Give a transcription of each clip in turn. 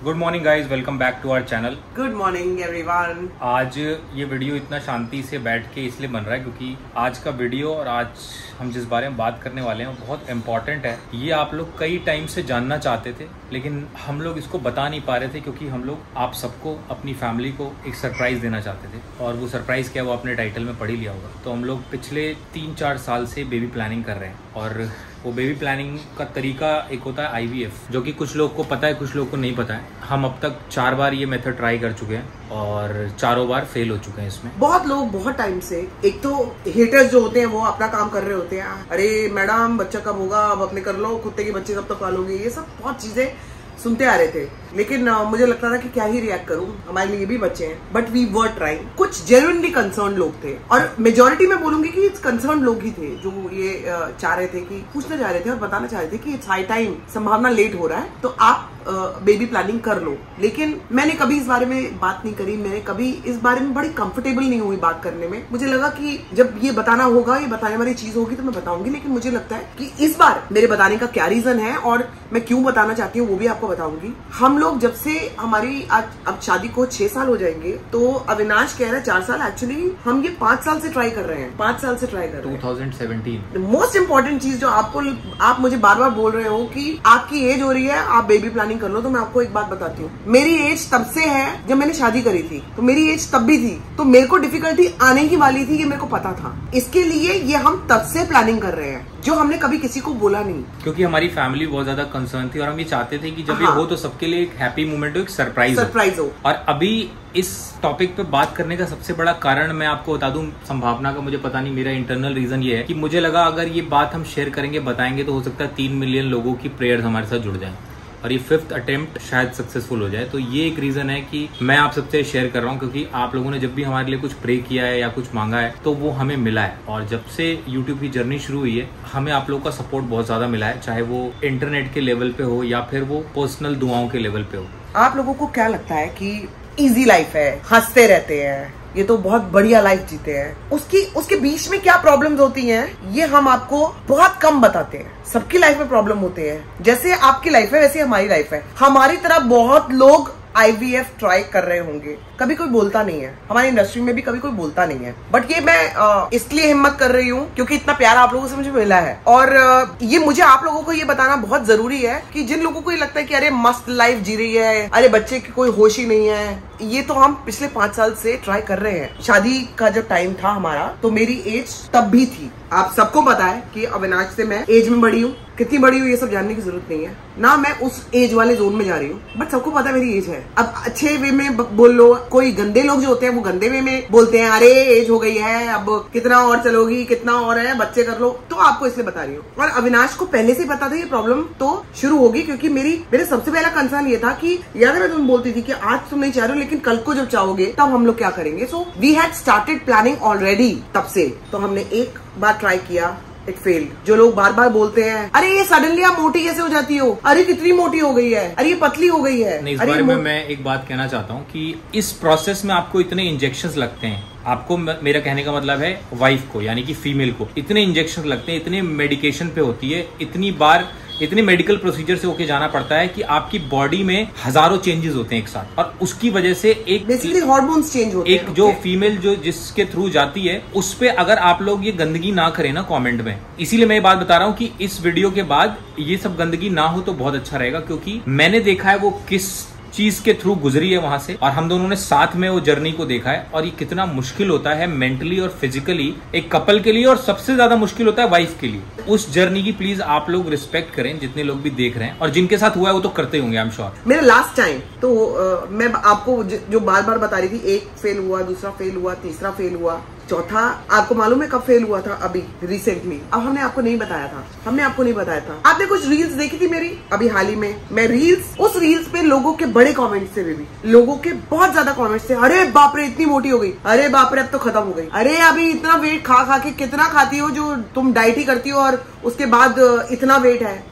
Good morning guys, welcome back to our channel. Good morning everyone. आज ये video इतना शांति से बैठ के इसलिए बन रहा है क्योंकि आज का वीडियो और आज हम जिस बारे में बात करने वाले हैं वो बहुत इम्पोर्टेंट है। ये आप लोग कई टाइम से जानना चाहते थे लेकिन हम लोग इसको बता नहीं पा रहे थे क्योंकि हम लोग आप सबको, अपनी फैमिली को एक सरप्राइज देना चाहते थे। और वो सरप्राइज क्या, वो अपने टाइटल में पढ़ ही लिया होगा। तो हम लोग पिछले 3-4 साल से बेबी प्लानिंग कर रहे हैं और वो बेबी प्लानिंग का तरीका एक होता है IVF, जो कि कुछ लोग को पता है, कुछ लोग को नहीं पता है। हम अब तक 4 बार ये मेथड ट्राई कर चुके हैं और चारों बार फेल हो चुके हैं इसमें। बहुत लोग बहुत टाइम से, एक तो हेटर्स जो होते हैं वो अपना काम कर रहे होते हैं, अरे मैडम बच्चा कब होगा, अब अपने कर लो, कुत्ते के बच्चे कब तक पालोगे, ये सब बहुत चीजें सुनते आ रहे थे। लेकिन मुझे लगता था कि क्या ही रिएक्ट करूं, हमारे लिए भी बच्चे हैं। But we were trying. कुछ जेन्युइनली कंसर्न लोग थे और मेजोरिटी में बोलूंगी कि कंसर्न लोग ही थे जो ये चाह रहे थे, कि पूछना चाह रहे थे और बताना चाह रहे थे कि it's high time, Sambhavna late हो रहा है तो आप बेबी प्लानिंग कर लो। लेकिन मैंने कभी इस बारे में बात नहीं करी, मैंने कभी इस बारे में बड़ी कंफर्टेबल नहीं हुई बात करने में। मुझे लगा कि जब ये बताना होगा, ये बताने वाली चीज होगी तो मैं बताऊंगी। लेकिन मुझे लगता है कि इस बार मेरे बताने का क्या रीजन है और मैं क्यों बताना चाहती हूँ वो भी आपको बताऊंगी। हम लोग जब से हमारी अब शादी को 6 साल हो जाएंगे, तो अविनाश कह रहा है 4 साल, एक्चुअली हम ये 5 साल से ट्राई कर रहे हैं। 5 साल से ट्राई कर रहे हैं। 2017। मोस्ट इम्पोर्टेंट चीज जो आप मुझे बार बार बोल रहे हो कि आपकी एज हो रही है, आप बेबी प्लानिंग कर लो, तो मैं आपको एक बात बताती हूँ। मेरी एज तब से है जब मैंने शादी करी थी, तो मेरी एज तब भी थी, तो मेरे को डिफिकल्टी आने की वाली थी, ये मेरे को पता था। इसके लिए ये हम तब से प्लानिंग कर रहे हैं, जो हमने कभी किसी को बोला नहीं, क्योंकि हमारी फैमिली बहुत ज्यादा कंसर्न थी और हम ये चाहते थे कि जब ये हो तो सबके लिए एक हैप्पी मोमेंट हो, एक सरप्राइज हो। और अभी इस टॉपिक पे बात करने का सबसे बड़ा कारण मैं आपको बता दूं, संभावना का मुझे पता नहीं, मेरा इंटरनल रीजन ये है कि मुझे लगा अगर ये बात हम शेयर करेंगे, बताएंगे, तो हो सकता है 3 मिलियन लोगों की प्रेयर्स हमारे साथ जुड़ जाएं और ये 5th अटेम्प्ट शायद सक्सेसफुल हो जाए। तो ये एक रीजन है कि मैं आप सबसे शेयर कर रहा हूँ, क्योंकि आप लोगों ने जब भी हमारे लिए कुछ प्रे किया है या कुछ मांगा है तो वो हमें मिला है। और जब से YouTube की जर्नी शुरू हुई है, हमें आप लोगों का सपोर्ट बहुत ज्यादा मिला है, चाहे वो इंटरनेट के लेवल पे हो या फिर वो पर्सनल दुआओं के लेवल पे हो। आप लोगों को क्या लगता है कि इजी लाइफ है, हंसते रहते हैं, ये तो बहुत बढ़िया लाइफ जीते हैं, उसके बीच में क्या प्रॉब्लम्स होती हैं ये हम आपको बहुत कम बताते हैं। सबकी लाइफ में प्रॉब्लम होते हैं, जैसे आपकी लाइफ है वैसे हमारी लाइफ है। हमारी तरह बहुत लोग IVF ट्राई कर रहे होंगे, कभी कोई बोलता नहीं है, हमारी इंडस्ट्री में भी कभी कोई बोलता नहीं है। बट ये मैं इसलिए हिम्मत कर रही हूँ क्योंकि इतना प्यार आप लोगों से मुझे मिला है और ये मुझे आप लोगों को ये बताना बहुत जरूरी है कि जिन लोगों को ये लगता है कि अरे मस्त लाइफ जी रही है, अरे बच्चे की कोई होश ही नहीं है, ये तो हम पिछले 5 साल से ट्राई कर रहे हैं। शादी का जब टाइम था हमारा, तो मेरी एज तब भी थी। आप सबको पता है कि अविनाश से मैं एज में बड़ी हूँ, कितनी बड़ी हूँ ये सब जानने की जरूरत नहीं है ना, मैं उस एज वाले जोन में जा रही हूँ, बट सबको पता है मेरी एज है। अब अच्छे वे में बोल लो, कोई गंदे लोग जो होते हैं वो गंदे वे में बोलते हैं, अरे एज हो गई है, अब कितना और चलोगी, कितना और है, बच्चे कर लो। तो आपको इसलिए बता रही हूँ। और अविनाश को पहले से पता था ये प्रॉब्लम तो शुरू होगी, क्योंकि मेरे सबसे पहला कंसर्न ये था कि याद है मैं तुम बोलती थी कि आज तुम नहीं चाह रहे हो लेकिन कल को जब चाहोगे तब हम लोग क्या करेंगे। So we had started planning already तब से। तो हमने एक बार ट्राई किया, इट फेल्ड। जो लोग बार बार बोलते हैं, अरे ये सडनली आप मोटी कैसे हो जाती हो, अरे कितनी मोटी हो गई है, अरे ये पतली हो गई है। इस बारे में मैं एक बात कहना चाहता हूँ कि इस प्रोसेस में आपको इतने इंजेक्शंस लगते हैं, आपको, मेरा कहने का मतलब है वाइफ को यानी कि फीमेल को इतने इंजेक्शन लगते हैं, इतने मेडिकेशन पे होती है, इतनी बार इतने मेडिकल प्रोसीजर से होके जाना पड़ता है कि आपकी बॉडी में हजारों चेंजेस होते हैं एक साथ, और उसकी वजह से एक बेसिकली हार्मोन्स चेंज होते हैं। एक जो फीमेल जो जिसके थ्रू जाती है उस पे अगर आप लोग ये गंदगी ना करें ना कमेंट में, इसीलिए मैं ये बात बता रहा हूँ कि इस वीडियो के बाद ये सब गंदगी ना हो तो बहुत अच्छा रहेगा, क्योंकि मैंने देखा है वो किस चीज के थ्रू गुजरी है वहां से, और हम दोनों ने साथ में वो जर्नी को देखा है, और ये कितना मुश्किल होता है मेंटली और फिजिकली एक कपल के लिए, और सबसे ज्यादा मुश्किल होता है वाइफ के लिए। उस जर्नी की प्लीज आप लोग रिस्पेक्ट करें, जितने लोग भी देख रहे हैं, और जिनके साथ हुआ है वो तो करते होंगे, आई एम श्योर। मेरा लास्ट टाइम तो मैं आपको जो बार बार बता रही थी, एक फेल हुआ, दूसरा फेल हुआ, तीसरा फेल हुआ, चौथा आपको मालूम है कब फेल हुआ था? अभी रिसेंटली। अब हमने आपको नहीं बताया था, आपने कुछ रील्स देखी थी मेरी अभी हाल ही में, मैं उस रील्स पे लोगों के बड़े कमेंट्स थे, बेबी लोगों के बहुत ज्यादा कमेंट्स थे, अरे बाप रे इतनी मोटी हो गई, अरे बाप रे अब तो खत्म हो गई, अरे अभी इतना वेट खा के कितना खाती हो जो तुम डाइट ही करती हो और उसके बाद इतना वेट है।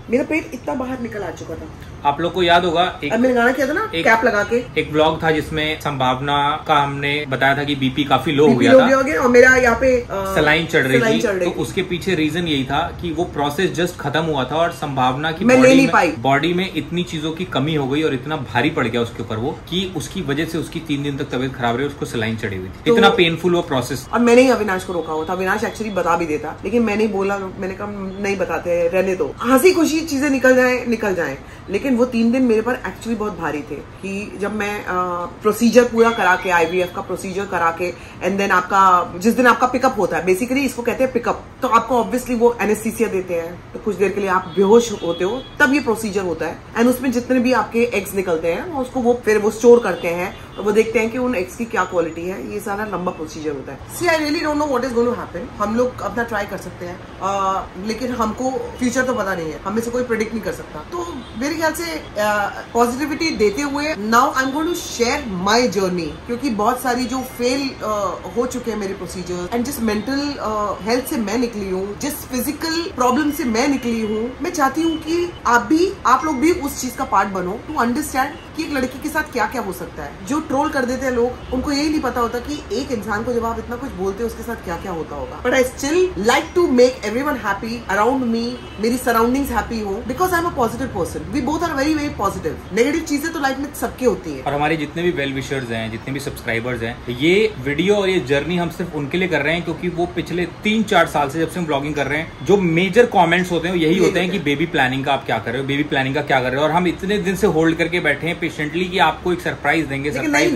मेरा पेट इतना बाहर निकल आ चुका था। आप लोग को याद होगा मैंने गाना किया था ना, कैप लगा के एक ब्लॉग था जिसमें संभावना का हमने बताया था कि बीपी काफी लो हो गया था और मेरा यहाँ पे सलाइन चढ़ रही थी। तो उसके पीछे रीजन यही था कि वो प्रोसेस जस्ट खत्म हुआ था और संभावना की बॉडी में इतनी चीजों की कमी हो गई और इतना भारी पड़ गया उसके ऊपर वो कि उसकी वजह से उसकी 3 दिन तक तबीयत खराब रही, उसको सलाइन चढ़ी हुई थी। इतना पेनफुल वो प्रोसेस। और मैंने ही अविनाश को रोका हुआ था। अविनाश एक्चुअली बता भी देता, लेकिन मैंने बोला, मैंने कहा नहीं बताते, रहने दो, हंसी खुशी चीजें निकल जाए। लेकिन वो 3 दिन मेरे पर एक्चुअली बहुत भारी थे कि जब मैं प्रोसीजर पूरा करा के, IVF का प्रोसीजर करा के, एंड देन आपका जिस दिन आपका पिकअप होता है, बेसिकली इसको कहते हैं पिकअप, तो आपको ऑब्वियसली वो एनेस्थीसिया देते हैं, तो कुछ देर के लिए आप बेहोश होते हो, तब ये प्रोसीजर होता है। एंड उसमें जितने भी आपके एग्स निकलते हैं उसको वो फिर वो स्टोर करते हैं और वो देखते हैं कि उन एग्स की क्या क्वालिटी है। ये सारा लंबा प्रोसीजर होता है। See I really don't know what is going to happen. हम लोग अपना ट्राई कर सकते हैं, लेकिन हमको फ्यूचर तो पता नहीं है, हमें से कोई प्रेडिक्ट नहीं कर सकता। तो मेरे ख्याल से पॉजिटिविटी देते हुए now I am going to share my journey, क्योंकि बहुत सारी जो फेल हो चुके हैं मेरे प्रोसीजर, एंड जिस मेंटल हेल्थ से मैं निकली हूँ, जिस फिजिकल प्रॉब्लम से मैं निकली हूँ, मैं चाहती हूँ कि आप लोग भी उस चीज का पार्ट बनो, टू अंडरस्टैंड कि एक लड़की के साथ क्या क्या हो सकता है। जो ट्रोल कर देते हैं लोग, उनको यही नहीं पता होता कि एक इंसान को जब आप इतना कुछ बोलते हैं उसके साथ क्या क्या होता होगा। But I still like to make everyone happy around me, मेरी सराउंडिंग्स हैप्पी हो, because I am a positive person. We both are very very positive. Negative चीजें तो लाइफ में सबके होती है। और हमारे जितने भी वेल विशर्स हैं, जितने भी सब्सक्राइबर्स हैं, ये वीडियो और ये जर्नी हम सिर्फ उनके लिए कर रहे हैं क्योंकि वो पिछले 3-4 साल से जब से हम ब्लॉगिंग कर रहे हैं, जो मेजर कमेंट्स होते हैं यही होते हैं कि बेबी प्लानिंग का आप क्या कर रहे हो, बेबी प्लानिंग का क्या कर रहे हो। और हम इतने दिन से होल्ड करके बैठे हैं पेशेंटली कि आपको एक सरप्राइज देंगे,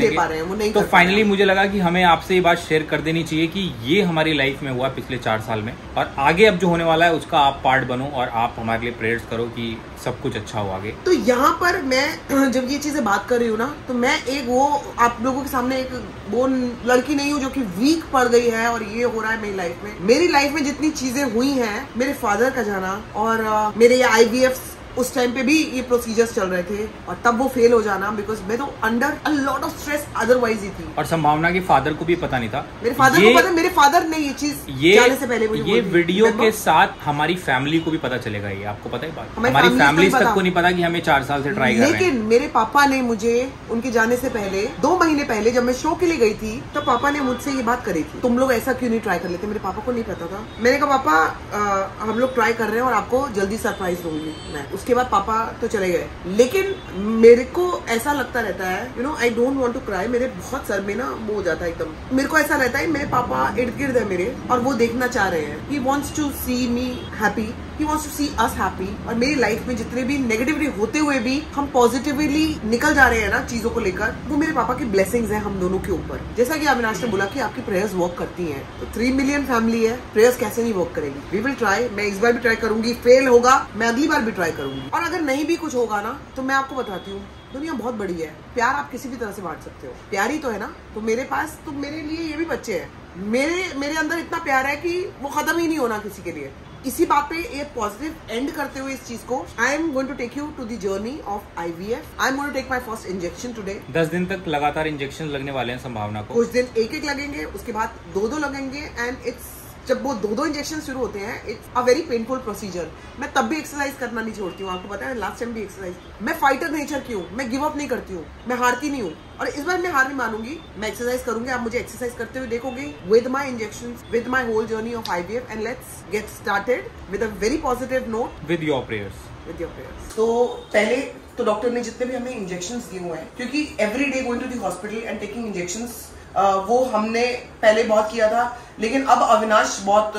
तो फाइनली मुझे लगा कि हमें आपसे ये बात शेयर कर देनी चाहिए कि ये हमारी लाइफ में हुआ पिछले 4 साल में, और आगे अब जो होने वाला है उसका आप पार्ट बनो और आप हमारे लिए प्रेयर्स करो कि सब कुछ अच्छा हो आगे। तो यहाँ पर मैं जब ये चीजें बात कर रही हूँ ना, तो मैं एक वो आप लोगों के सामने एक वो लड़की नहीं हूँ जो कि वीक पड़ गई है और ये हो रहा है मेरी लाइफ में। मेरी लाइफ में जितनी चीजें हुई हैं, मेरे फादर का जाना और मेरे ये IVF उस टाइम पे भी ये प्रोसीजर्स चल रहे थे और तब वो फेल हो जाना, बिकॉज मैं तो under a lot of stress otherwise ही थी। और संभावना के फादर को भी पता नहीं था। मेरे फादर को पता, मेरे फादर ने ये चीज जाने से पहले मुझे ये वीडियो के साथ हमारी फैमिली को भी पता चलेगा। ये आपको पता है बात, हमारी फैमिली तक को नहीं पता कि हमें 4 साल से ट्राई कर रहे हैं। लेकिन मेरे पापा ने मुझे उनके जाने से पहले 2 महीने पहले जब मैं शो के लिए गई थी, तो पापा ने मुझसे ये बात करी थी, तुम लोग ऐसा क्यों नहीं ट्राई कर लेते। मेरे पापा को नहीं पता था। मैंने कहा पापा हम लोग ट्राई कर रहे हैं और आपको जल्दी सरप्राइज दूंगी मैं। उसके बाद पापा तो चले गए, लेकिन मेरे को ऐसा लगता रहता है, you know, I don't want to cry, मेरे बहुत सर में ना वो हो जाता है एकदम। मेरे को ऐसा रहता है मेरे पापा इर्द गिर्द है मेरे और वो देखना चाह रहे हैं। He wants to see me happy, he wants to see us happy. और मेरी लाइफ में जितने भी नेगेटिविटी होते हुए भी हम पॉजिटिवली निकल जा रहे हैं ना चीजों को लेकर, वो मेरे पापा की ब्लेसिंग्स है हम दोनों के ऊपर। जैसा कि अविनाश ने बोला कि आपकी प्रेयर्स वर्क करती हैं, तो 3 मिलियन फैमिली है, प्रेयर्स कैसे नहीं वर्क करेगी। We will try. मैं इस बार भी ट्राई करूंगी, फेल होगा मैं अगली बार भी ट्राई करूंगी। और अगर नहीं भी कुछ होगा ना, तो मैं आपको बताती हूँ, दुनिया बहुत बड़ी है। प्यार आप किसी भी तरह से बांट सकते हो। प्यार ही तो है ना। तो मेरे पास, तो मेरे लिए ये भी बच्चे हैं। मेरे अंदर इतना प्यार है कि वो खत्म ही नहीं होना किसी के लिए। इसी बात पे ये पॉजिटिव एंड करते हुए इस चीज को, I am going to take you to the journey of IVF। I am going to take my first injection today. 10 दिन तक लगातार इंजेक्शन लगने वाले हैं संभावना को। कुछ दिन एक लगेंगे, उसके बाद 2 लगेंगे, एंड इट्स जब वो 2 इंजेक्शन शुरू होते हैं, it's a very painful procedure. मैं तब भी एक्सरसाइज करना नहीं छोड़ती हूँ। आपको पता है लास्ट टाइम भी एक्सरसाइज। मैं फाइटर नेचर की हूँ, मैं गिव अप नहीं करती हूँ, मैं हारती नहीं हूँ। और इस बार मैं हार नहीं मानूंगी, मैं एक्सरसाइज करूंगी। आप मुझे एक्सरसाइज करते हुए देखोगे with my injections, with my whole journey of IVF। And let's get started with a very positive note, with your prayers, with your prayers. तो पहले तो डॉक्टर ने जितने भी हमें इंजेक्शंस दिए हुए हैं, क्योंकि every day going to the hospital and taking injections, वो हमने पहले बहुत किया था, लेकिन अब अविनाश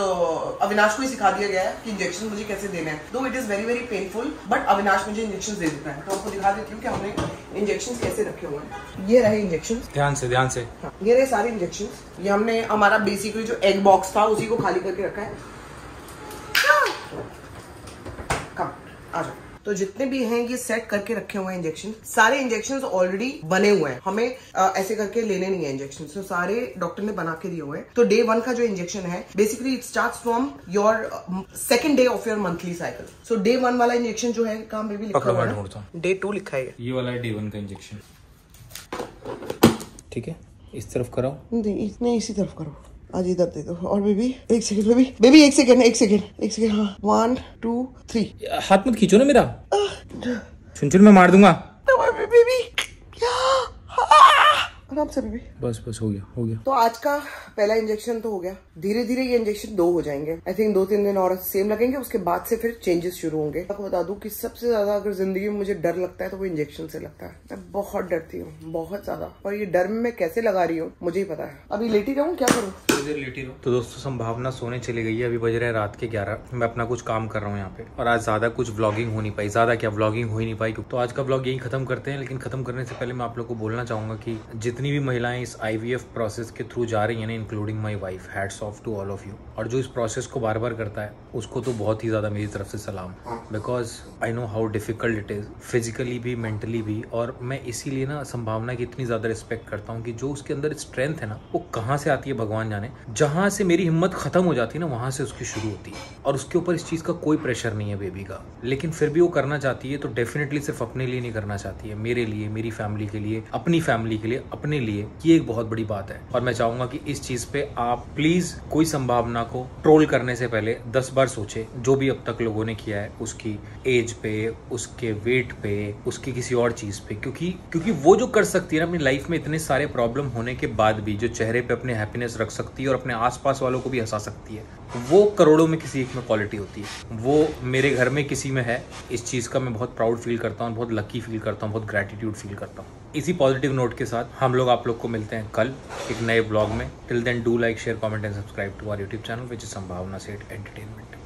को ही सिखा दिया गया है कि इंजेक्शन मुझे कैसे देना है। Though it is very very painful, but Avinash मुझे इंजेक्शन दे देता है। तो आपको दिखा देती हूँ कि हमने इंजेक्शन कैसे रखे हुए हैं। ये रहे इंजेक्शन, ध्यान से हाँ, ये रहे सारे इंजेक्शन। ये हमने हमारा बेसिकली जो एग बॉक्स था उसी को खाली करके रखा है। कम आ जाओ। तो जितने भी हैं ये सेट करके रखे हुए हैं इंजेक्शन। सारे इंजेक्शन ऑलरेडी बने हुए हैं, हमें ऐसे करके लेने नहीं है इंजेक्शन। तो सारे डॉक्टर ने बना के दिए हुए हैं। तो डे 1 का जो इंजेक्शन है, basically it starts from your 2nd day of your monthly cycle. So day 1 वाला इंजेक्शन जो है, काम में भी लिखा हुआ है, डे 2 लिखा है। ये वाला है डे 1 का इंजेक्शन। ठीक है, इस तरफ कराओ। नहीं, इसी तरफ करो। आज इधर दे दो। और बेबी एक सेकंड, बेबी एक सेकंड। हाँ 1 2 3। हाथ मत खींचो ना मेरा, चुन मैं मार दूंगा। बेबी आराम से बेबी। बस हो गया। तो आज का पहला इंजेक्शन तो हो गया। धीरे धीरे ये इंजेक्शन 2 हो जाएंगे। आई थिंक 2-3 दिन और सेम लगेंगे, उसके बाद से फिर चेंजेस शुरू होंगे। आपको बता दूं कि सबसे ज्यादा अगर जिंदगी में मुझे डर लगता है तो वो इंजेक्शन से लगता है। मैं बहुत डरती हूँ, बहुत ज्यादा। और ये डर में मैं कैसे लगा रही हूँ मुझे ही पता है। अभी लेटी रहूँ, क्या करूँ? लेटी रहो। तो दोस्तों संभावना सोने चली गई है, अभी बज रहे हैं रात के 11। मैं अपना कुछ काम कर रहा हूँ यहाँ पे, और आज ज्यादा कुछ व्लॉगिंग हो नहीं पाई। ज्यादा क्या व्लॉगिंग हो ही नहीं पाई। तो आज का व्लॉग यही खत्म करते हैं। लेकिन खत्म करने से पहले मैं आप लोग को बोलना चाहूंगा कि जितनी भी महिलाएं इस IVF प्रोसेस के थ्रू जा रही है ना, including my wife, hats off to all of you. और जो इस प्रोसेस को बार बार करता है उसको तो बहुत ही ज्यादा मेरी तरफ से सलाम, because I know how difficult it is, physically भी मेंटली भी। और मैं इसीलिए ना संभावना की इतनी ज्यादा रिस्पेक्ट करता हूँ कि जो उसके अंदर स्ट्रेंथ है ना, वो कहाँ से आती है भगवान जाने। जहां से मेरी हिम्मत खत्म हो जाती है ना, वहां से उसकी शुरू होती है। और उसके ऊपर इस चीज का कोई प्रेशर नहीं है बेबी का, लेकिन फिर भी वो करना चाहती है। तो डेफिनेटली सिर्फ अपने लिए नहीं करना चाहती है, मेरे लिए, मेरी फैमिली के लिए, अपनी फैमिली के लिए, अपने लिए। ये एक बहुत बड़ी बात है। और मैं चाहूंगा कि इस चीज पे आप प्लीज कोई संभावना को ट्रोल करने से पहले 10 बार सोचे, जो भी अब तक लोगों ने किया है, उसकी एज पे, उसके वेट पे, उसकी किसी और चीज पे। क्योंकि वो जो कर सकती है ना अपनी लाइफ में, इतने सारे प्रॉब्लम होने के बाद भी, जो चेहरे पे अपने हैप्पीनेस रख सकती है और अपने आसपास वालों को भी हंसा सकती है, वो करोड़ों में किसी एक में क्वालिटी होती है। वो मेरे घर में किसी में है। इस चीज का मैं बहुत प्राउड फील करता हूँ, बहुत लकी फील करता हूँ, बहुत ग्रेटिट्यूड फील करता हूँ। इसी पॉजिटिव नोट के साथ हम लोग आप लोग को मिलते हैं कल एक नए ब्लॉग में। Till then do like, share, comment and subscribe to our YouTube channel which is Sambhavna Seth entertainment.